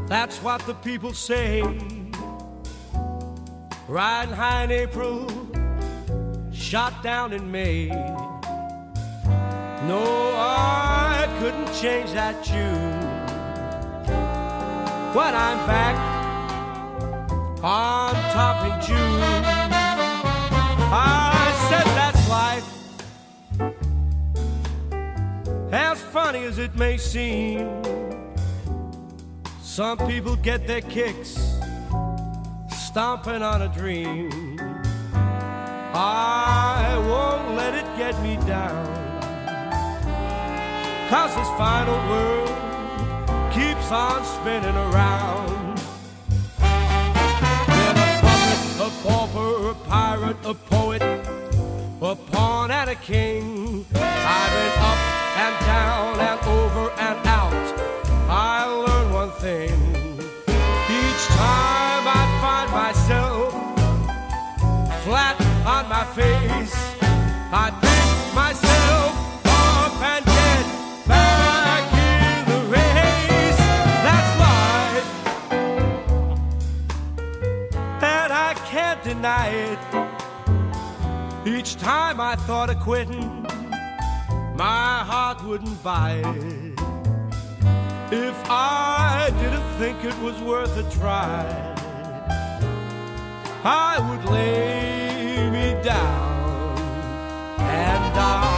That's what the people say. Riding high in April, shot down in May. No, I couldn't change that tune. When I'm back on top in June, I said that's life. As funny as it may seem, some people get their kicks stomping on a dream. I won't let it get me down, 'cause this final world keeps on spinning around. Been a puppet, a pauper, a pirate, a poet, a pawn and a king. I've been up and down and over and out. I learned one thing. Each time I find myself flat on my face, I pick myself up and get back in the race. That's life, and I can't deny it. Each time I thought of quitting, my heart wouldn't buy it. If I didn't think it was worth a try, I would lay me down and die.